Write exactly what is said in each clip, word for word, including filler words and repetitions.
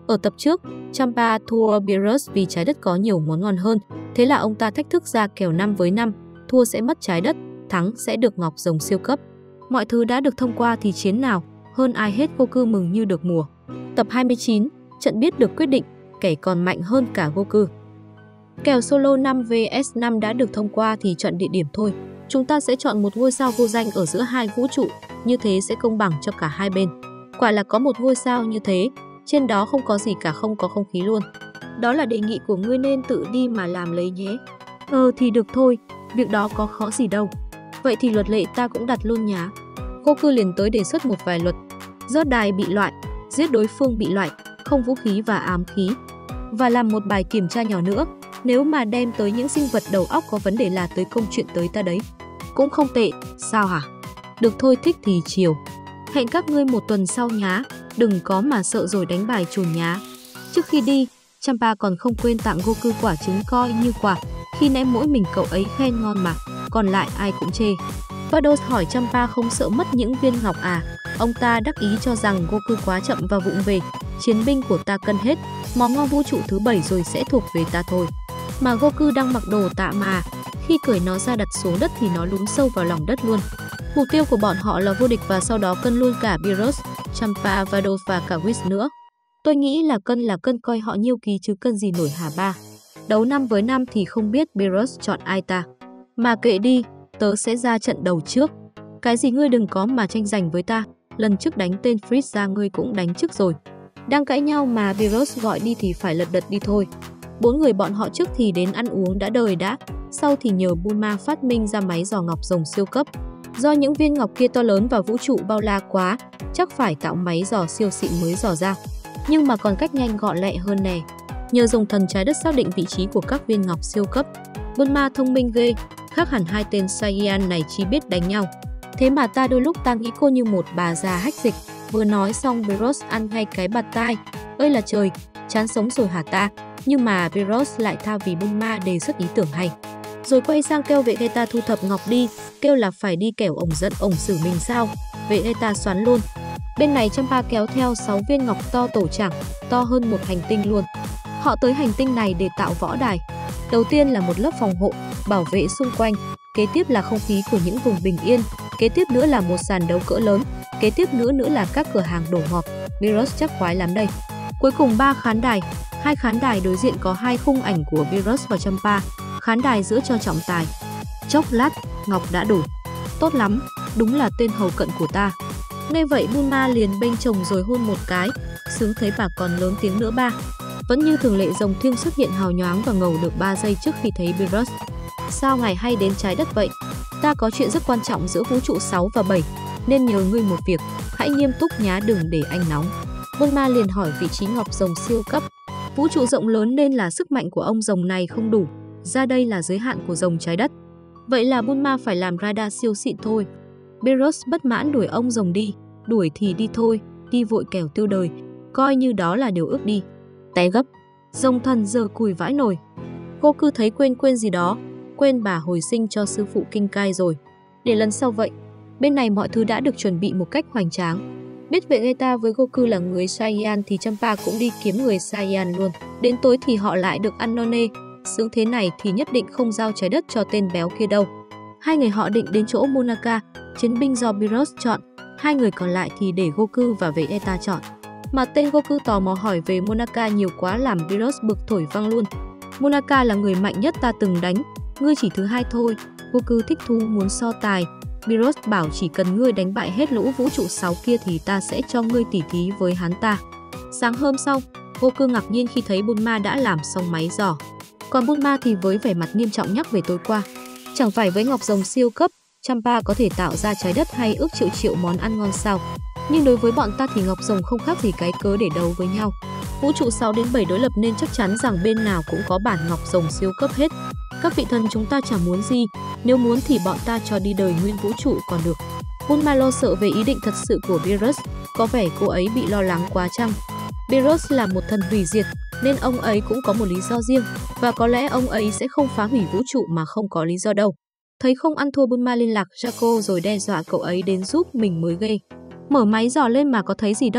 Ở tập trước, Champa thua Beerus vì trái đất có nhiều món ngon hơn, thế là ông ta thách thức ra kèo năm với năm, thua sẽ mất trái đất, thắng sẽ được ngọc rồng siêu cấp. Mọi thứ đã được thông qua thì chiến nào, hơn ai hết Goku mừng như được mùa. Tập hai mươi chín, trận biết được quyết định, kẻ còn mạnh hơn cả Goku. Kèo solo năm vs năm đã được thông qua thì chọn địa điểm thôi. Chúng ta sẽ chọn một ngôi sao vô danh ở giữa hai vũ trụ, như thế sẽ công bằng cho cả hai bên. Quả là có một ngôi sao như thế, trên đó không có gì cả, không có không khí luôn. Đó là đề nghị của ngươi nên tự đi mà làm lấy nhé. Ờ thì được thôi, việc đó có khó gì đâu. Vậy thì luật lệ ta cũng đặt luôn nhá. Goku liền tới đề xuất một vài luật. Rớt đài bị loại, giết đối phương bị loại, không vũ khí và ám khí. Và làm một bài kiểm tra nhỏ nữa, nếu mà đem tới những sinh vật đầu óc có vấn đề là tới công chuyện tới ta đấy. Cũng không tệ, sao hả? Được thôi, thích thì chiều. Hẹn các ngươi một tuần sau nhá, đừng có mà sợ rồi đánh bài chùn nhá. Trước khi đi, Champa còn không quên tặng Goku quả trứng coi như quà, khi nãy mỗi mình cậu ấy khen ngon mà, còn lại ai cũng chê. Vados hỏi Champa không sợ mất những viên ngọc à, ông ta đắc ý cho rằng Goku quá chậm và vụng về, chiến binh của ta cân hết, món ngon vũ trụ thứ bảy rồi sẽ thuộc về ta thôi. Mà Goku đang mặc đồ tạ mà, khi cởi nó ra đặt xuống đất thì nó lún sâu vào lòng đất luôn. Mục tiêu của bọn họ là vô địch và sau đó cân luôn cả Beerus, Champa, Vados và cả Whis nữa. Tôi nghĩ là cân là cân, coi họ nhiêu ký chứ cân gì nổi hả ba. Đấu năm với năm thì không biết Beerus chọn ai ta. Mà kệ đi, tớ sẽ ra trận đầu trước. Cái gì ngươi đừng có mà tranh giành với ta, lần trước đánh tên Frieza ngươi cũng đánh trước rồi. Đang cãi nhau mà Beerus gọi đi thì phải lật đật đi thôi. Bốn người bọn họ trước thì đến ăn uống đã đời đã, sau thì nhờ Bulma phát minh ra máy dò ngọc rồng siêu cấp. Do những viên ngọc kia to lớn và vũ trụ bao la quá, chắc phải tạo máy dò siêu xịn mới dò ra. Nhưng mà còn cách nhanh gọn lẹ hơn nè. Nhờ dùng thần trái đất xác định vị trí của các viên ngọc siêu cấp. Bulma thông minh ghê, khác hẳn hai tên Saiyan này chỉ biết đánh nhau. Thế mà ta đôi lúc ta nghĩ cô như một bà già hách dịch. Vừa nói xong Beerus ăn ngay cái bạt tai. Ơi là trời, chán sống rồi hả ta? Nhưng mà Beerus lại tha vì Bulma đề xuất ý tưởng hay. Rồi quay sang kêu Vegeta thu thập ngọc đi, kêu là phải đi kẻo ổng giận ổng xử mình sao. Vegeta xoắn luôn. Bên này Champa kéo theo sáu viên ngọc to tổ chảng, to hơn một hành tinh luôn. Họ tới hành tinh này để tạo võ đài. Đầu tiên là một lớp phòng hộ, bảo vệ xung quanh. Kế tiếp là không khí của những vùng bình yên. Kế tiếp nữa là một sàn đấu cỡ lớn. Kế tiếp nữa nữa là các cửa hàng đồ ngọt. Beerus chắc khoái lắm đây. Cuối cùng ba khán đài. Hai khán đài đối diện có hai khung ảnh của Beerus và Champa. Khán đài giữa cho trọng tài. Chốc lát, ngọc đã đủ. Tốt lắm, đúng là tên hầu cận của ta. Nghe vậy Bulma liền bênh chồng rồi hôn một cái. Sướng thấy bà còn lớn tiếng nữa ba. Vẫn như thường lệ, rồng thiêng xuất hiện hào nhoáng và ngầu được ba giây trước khi thấy Beerus. Sao ngài hay đến trái đất vậy? Ta có chuyện rất quan trọng giữa vũ trụ sáu và bảy, nên nhờ ngươi một việc, hãy nghiêm túc nhá, đừng để anh nóng. Bulma liền hỏi vị trí ngọc rồng siêu cấp. Vũ trụ rộng lớn nên là sức mạnh của ông rồng này không đủ, ra đây là giới hạn của rồng trái đất. Vậy là Bulma phải làm radar siêu xịn thôi. Beerus bất mãn đuổi ông rồng đi, đuổi thì đi thôi, đi vội kẻo tiêu đời, coi như đó là điều ước đi. Té gấp, rồng thần giờ cùi vãi nồi. Goku thấy quên quên gì đó, quên bà hồi sinh cho sư phụ kinh cai rồi. Để lần sau vậy. Bên này mọi thứ đã được chuẩn bị một cách hoành tráng. Biết Vegeta với Goku là người Saiyan thì Champa cũng đi kiếm người Saiyan luôn. Đến tối thì họ lại được ăn no nê. Sướng thế này thì nhất định không giao trái đất cho tên béo kia đâu. Hai người họ định đến chỗ Monaka, chiến binh do Beerus chọn. Hai người còn lại thì để Goku và Vegeta chọn. Mà tên Goku tò mò hỏi về Monaka nhiều quá làm Beerus bực thổi văng luôn. Monaka là người mạnh nhất ta từng đánh, ngươi chỉ thứ hai thôi. Goku thích thú muốn so tài. Beerus bảo chỉ cần ngươi đánh bại hết lũ vũ trụ sáu kia thì ta sẽ cho ngươi tỉ thí với hắn ta. Sáng hôm sau, Goku ngạc nhiên khi thấy Bulma đã làm xong máy dò. Còn Bulma thì với vẻ mặt nghiêm trọng nhắc về tối qua. Chẳng phải với ngọc rồng siêu cấp, Champa có thể tạo ra trái đất hay ước triệu triệu món ăn ngon sao? Nhưng đối với bọn ta thì ngọc rồng không khác gì cái cớ để đấu với nhau. Vũ trụ sáu đến bảy đối lập nên chắc chắn rằng bên nào cũng có bản ngọc rồng siêu cấp hết. Các vị thần chúng ta chẳng muốn gì, nếu muốn thì bọn ta cho đi đời nguyên vũ trụ còn được. Bulma lo sợ về ý định thật sự của Beerus, có vẻ cô ấy bị lo lắng quá chăng? Beerus là một thần hủy diệt, nên ông ấy cũng có một lý do riêng, và có lẽ ông ấy sẽ không phá hủy vũ trụ mà không có lý do đâu. Thấy không ăn thua, Bulma liên lạc Jaco rồi đe dọa cậu ấy đến giúp mình mới ghê. Mở máy dò lên mà có thấy gì đâu,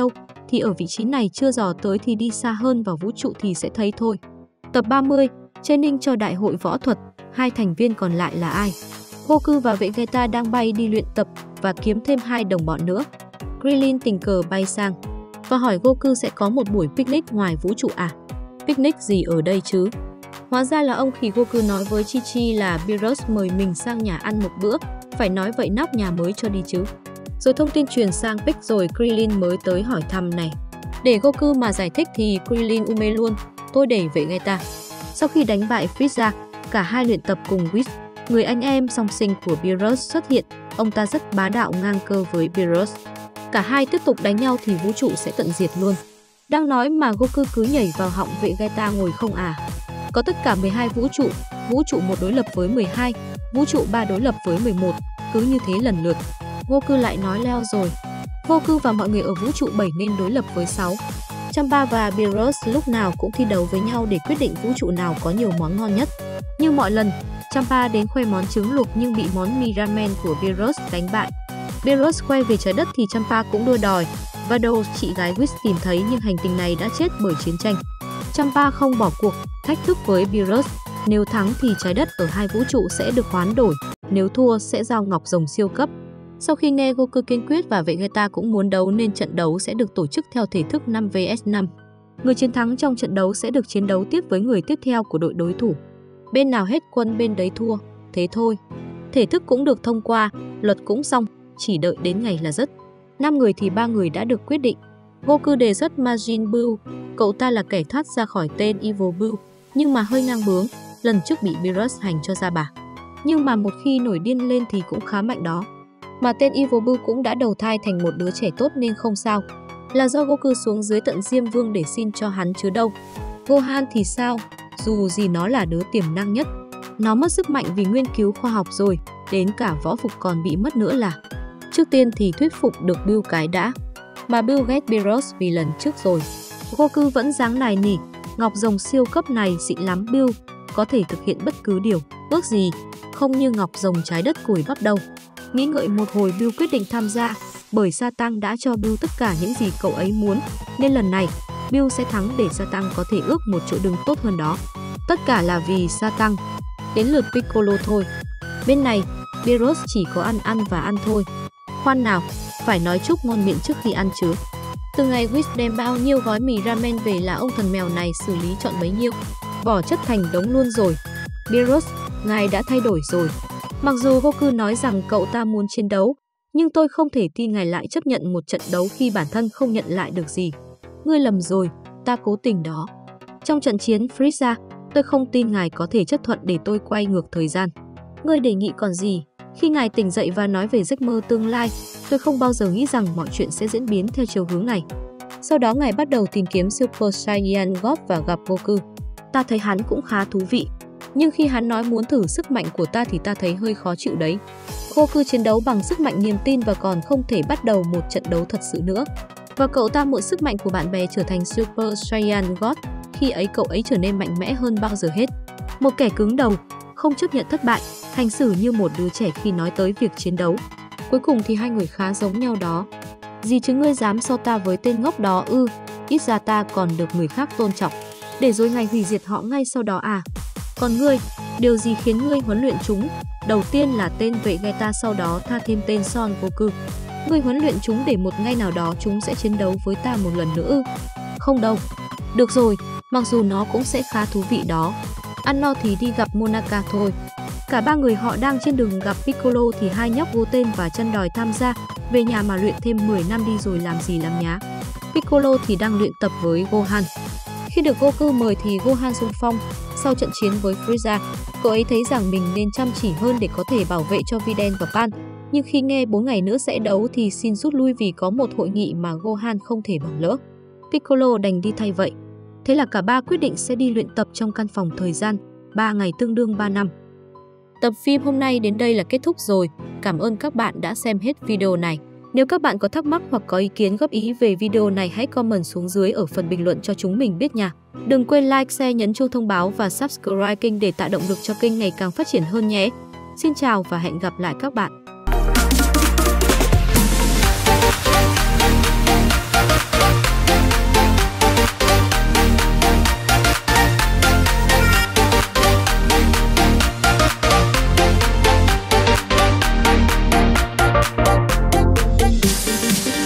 thì ở vị trí này chưa dò tới thì đi xa hơn vào vũ trụ thì sẽ thấy thôi. Tập ba mươi, training cho đại hội võ thuật, hai thành viên còn lại là ai? Goku và Vegeta đang bay đi luyện tập và kiếm thêm hai đồng bọn nữa. Krillin tình cờ bay sang và hỏi Goku sẽ có một buổi picnic ngoài vũ trụ à? Picnic gì ở đây chứ? Hóa ra là ông khỉ Goku nói với Chi Chi là Beerus mời mình sang nhà ăn một bữa, phải nói vậy nóc nhà mới cho đi chứ. Rồi thông tin truyền sang Pic rồi Krillin mới tới hỏi thăm này. Để Goku mà giải thích thì Krillin u mê luôn, tôi để Vegeta. Sau khi đánh bại Frieza, cả hai luyện tập cùng Whis, người anh em song sinh của Beerus xuất hiện, ông ta rất bá đạo ngang cơ với Beerus. Cả hai tiếp tục đánh nhau thì vũ trụ sẽ tận diệt luôn. Đang nói mà Goku cứ nhảy vào họng Vegeta ngồi không à. Có tất cả mười hai vũ trụ, vũ trụ một đối lập với mười hai, vũ trụ ba đối lập với mười một, cứ như thế lần lượt. Goku lại nói leo rồi. Goku và mọi người ở vũ trụ bảy nên đối lập với sáu. Champa và Beerus lúc nào cũng thi đấu với nhau để quyết định vũ trụ nào có nhiều món ngon nhất. Như mọi lần, Champa đến khoe món trứng luộc nhưng bị món mì ramen của Beerus đánh bại. Beerus quay về trái đất thì Champa cũng đua đòi. Vado, chị gái Whis tìm thấy nhưng hành tinh này đã chết bởi chiến tranh. Champa không bỏ cuộc, thách thức với Beerus. Nếu thắng thì trái đất ở hai vũ trụ sẽ được hoán đổi, nếu thua sẽ giao ngọc rồng siêu cấp. Sau khi nghe Goku kiên quyết và Vegeta cũng muốn đấu nên trận đấu sẽ được tổ chức theo thể thức năm vs năm. Người chiến thắng trong trận đấu sẽ được chiến đấu tiếp với người tiếp theo của đội đối thủ. Bên nào hết quân bên đấy thua, thế thôi. Thể thức cũng được thông qua, luật cũng xong, chỉ đợi đến ngày là dứt. năm người thì ba người đã được quyết định. Goku đề xuất Majin Buu, cậu ta là kẻ thoát ra khỏi tên Evil Buu, nhưng mà hơi ngang bướng, lần trước bị Beerus hành cho ra bà. Nhưng mà một khi nổi điên lên thì cũng khá mạnh đó. Mà tên Evil Buu cũng đã đầu thai thành một đứa trẻ tốt nên không sao. Là do Goku xuống dưới tận Diêm Vương để xin cho hắn chứ đâu. Gohan thì sao? Dù gì nó là đứa tiềm năng nhất. Nó mất sức mạnh vì nghiên cứu khoa học rồi, đến cả võ phục còn bị mất nữa là. Trước tiên thì thuyết phục được Buu cái đã. Mà Buu ghét Beerus vì lần trước rồi. Goku vẫn dáng nài nỉ, ngọc rồng siêu cấp này xịn lắm Buu, có thể thực hiện bất cứ điều, ước gì, không như ngọc rồng trái đất cùi bắp đâu. Nghĩ ngợi một hồi Buu quyết định tham gia, bởi Satan đã cho Buu tất cả những gì cậu ấy muốn, nên lần này Buu sẽ thắng để Satan có thể ước một chỗ đứng tốt hơn đó. Tất cả là vì Satan. Đến lượt Piccolo thôi. Bên này, Beerus chỉ có ăn ăn và ăn thôi. Khoan nào, phải nói chúc ngon miệng trước khi ăn chứ. Từ ngày Whis đem bao nhiêu gói mì ramen về là ông thần mèo này xử lý chọn bấy nhiêu, bỏ chất thành đống luôn rồi. Beerus, ngài đã thay đổi rồi. Mặc dù Goku nói rằng cậu ta muốn chiến đấu, nhưng tôi không thể tin ngài lại chấp nhận một trận đấu khi bản thân không nhận lại được gì. Ngươi lầm rồi, ta cố tình đó. Trong trận chiến Frieza, tôi không tin ngài có thể chấp thuận để tôi quay ngược thời gian. Ngươi đề nghị còn gì? Khi ngài tỉnh dậy và nói về giấc mơ tương lai, tôi không bao giờ nghĩ rằng mọi chuyện sẽ diễn biến theo chiều hướng này. Sau đó ngài bắt đầu tìm kiếm Super Saiyan God và gặp Goku. Ta thấy hắn cũng khá thú vị. Nhưng khi hắn nói muốn thử sức mạnh của ta thì ta thấy hơi khó chịu đấy. Goku chiến đấu bằng sức mạnh niềm tin và còn không thể bắt đầu một trận đấu thật sự nữa. Và cậu ta mượn sức mạnh của bạn bè trở thành Super Saiyan God. Khi ấy cậu ấy trở nên mạnh mẽ hơn bao giờ hết. Một kẻ cứng đầu, không chấp nhận thất bại, hành xử như một đứa trẻ khi nói tới việc chiến đấu. Cuối cùng thì hai người khá giống nhau đó. Gì chứ ngươi dám so ta với tên ngốc đó ư? Ít ra ta còn được người khác tôn trọng, để rồi ngày hủy diệt họ ngay sau đó à? Còn ngươi, điều gì khiến ngươi huấn luyện chúng? Đầu tiên là tên Vegeta, sau đó tha thêm tên Son Goku. Ngươi huấn luyện chúng để một ngày nào đó chúng sẽ chiến đấu với ta một lần nữa ư? Không đâu. Được rồi, mặc dù nó cũng sẽ khá thú vị đó. Ăn no thì đi gặp Monaka thôi. Cả ba người họ đang trên đường gặp Piccolo thì hai nhóc vô tên và chân đòi tham gia. Về nhà mà luyện thêm mười năm đi rồi làm gì làm nhá. Piccolo thì đang luyện tập với Gohan. Khi được Goku mời thì Gohan xung phong. Sau trận chiến với Frieza, cậu ấy thấy rằng mình nên chăm chỉ hơn để có thể bảo vệ cho Videl và Pan. Nhưng khi nghe bốn ngày nữa sẽ đấu thì xin rút lui vì có một hội nghị mà Gohan không thể bỏ lỡ. Piccolo đành đi thay vậy. Thế là cả ba quyết định sẽ đi luyện tập trong căn phòng thời gian, ba ngày tương đương ba năm. Tập phim hôm nay đến đây là kết thúc rồi. Cảm ơn các bạn đã xem hết video này. Nếu các bạn có thắc mắc hoặc có ý kiến góp ý về video này hãy comment xuống dưới ở phần bình luận cho chúng mình biết nha. Đừng quên like, share, nhấn chuông thông báo và subscribe kênh để tạo động lực cho kênh ngày càng phát triển hơn nhé. Xin chào và hẹn gặp lại các bạn.